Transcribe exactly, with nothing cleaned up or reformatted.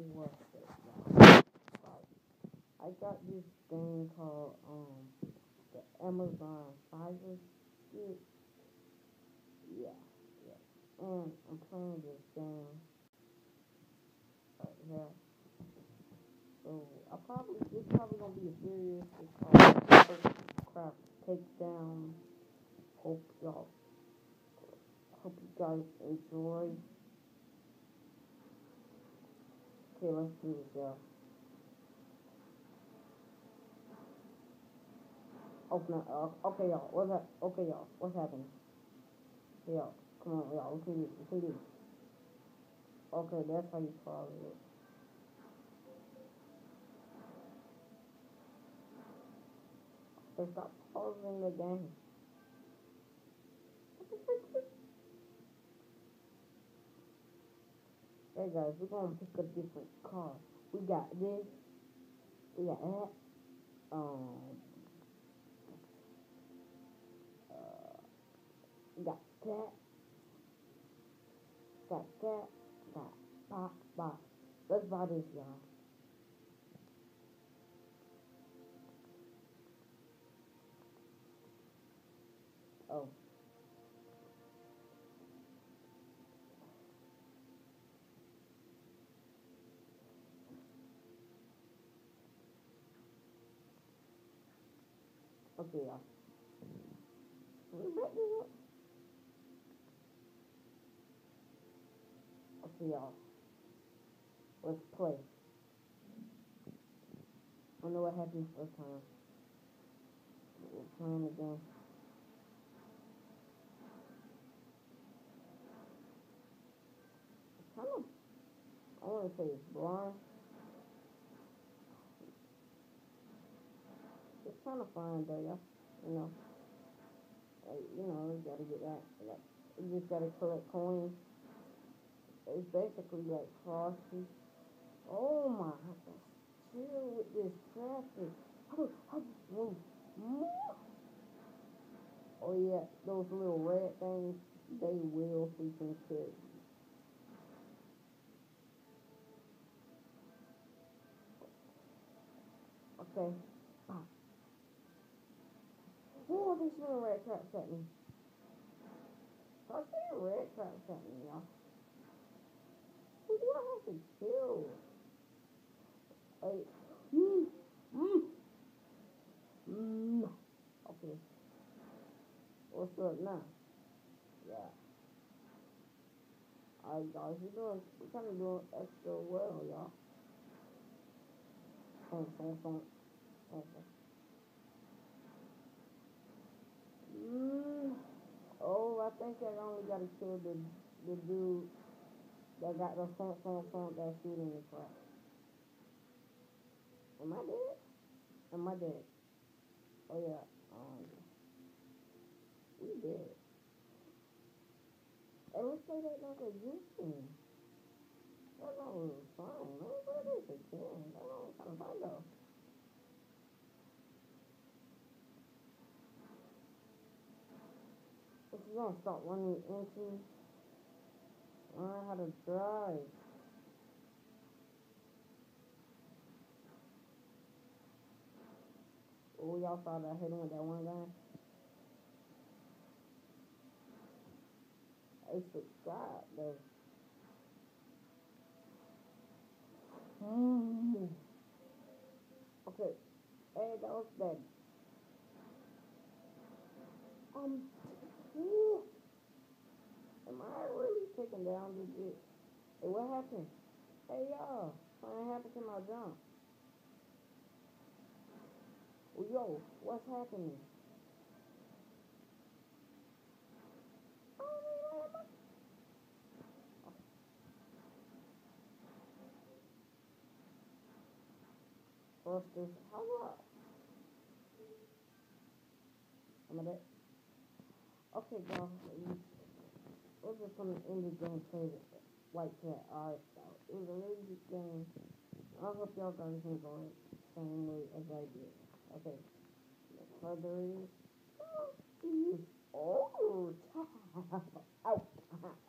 what's it, y'all? I got this thing called um the Amazon Fire Stick. Yeah, yeah. And I'm playing this game right here. So I probably this probably gonna be a serious. It's called Craft Takedown. Hope y'all hope you guys enjoy. Okay, let's do this, y'all. Open up. Uh, okay, y'all. What's that? Okay, y'all. What's happening? Hey, y'all. Come on, y'all. We can do it. We can do it. Okay, that's how you follow it. They stop pausing the game. Hey guys, we're gonna pick a different car. We got this. We got that. Um. Uh. We got that. Got that. Got buy buy. Let's buy this, y'all. Oh. Okay, y'all. We bet this up. Okay, y'all. Let's play. I know what happened first time. We're playing again. Kind of. I want to say it's blind. It's kind of fun though, yeah. You know, like, you know, you gotta get that. Like, you just gotta collect coins. It's basically like Frosty. Oh my, I have to chill with this traffic. How how move, move. Oh yeah, those little red things, they will freaking kill you. Okay. Ah. Oh, they shooting red traps at me. Start shooting red traps at me, y'all. Who do I have to kill? Like, mm, mm, mm. Okay, what's up now? Yeah. Alright, guys, we're doing, we're kind of doing extra well, y'all. Funk, funk, funk, funk, funk. Mm. Oh, I think I only got to kill the the dude that got the funk, funk, funk that shooting the crap. Am I dead? Am I dead? Oh yeah. Um, we dead. Hey, let's play that like again. That was fun. Let's play this again. That was kind of fun though. If you gonna start running into, learn how to drive. Oh, y'all saw that hitting with that one guy. Hey, subscribe though. Mm. Okay. Hey, that was that. Um. Ooh, am I really taking down the jet? Hey, what happened? Hey, y'all. Something happened to my jump. Well, yo, what's happening? Busters. How up? Am I dead? Okay, y'all. We're just gonna end the game play like that. Alright, so it was a really good game. I hope y'all guys enjoy it the same way as I did. Okay, no further ado. Oh, out.